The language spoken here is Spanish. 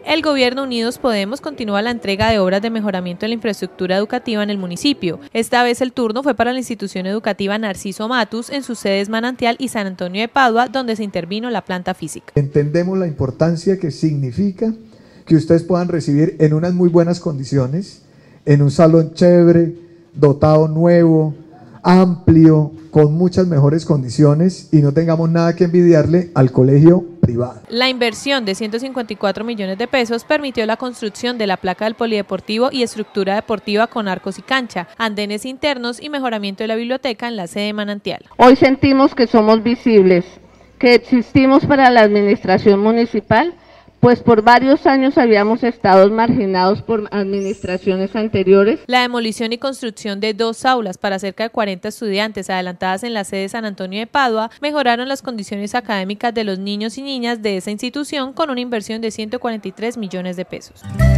El Gobierno Unidos Podemos continúa la entrega de obras de mejoramiento de la infraestructura educativa en el municipio. Esta vez el turno fue para la institución educativa Narciso Matus en sus sedes Manantial y San Antonio de Padua, donde se intervino la planta física. Entendemos la importancia que significa que ustedes puedan recibir en unas muy buenas condiciones, en un salón chévere, dotado nuevo, amplio, con muchas mejores condiciones y no tengamos nada que envidiarle al colegio privado. La inversión de 154 millones de pesos permitió la construcción de la placa del polideportivo y estructura deportiva con arcos y cancha, andenes internos y mejoramiento de la biblioteca en la sede Manantial. Hoy sentimos que somos visibles, que existimos para la administración municipal, pues por varios años habíamos estado marginados por administraciones anteriores. La demolición y construcción de 2 aulas para cerca de 40 estudiantes adelantadas en la sede San Antonio de Padua mejoraron las condiciones académicas de los niños y niñas de esa institución con una inversión de 143 millones de pesos.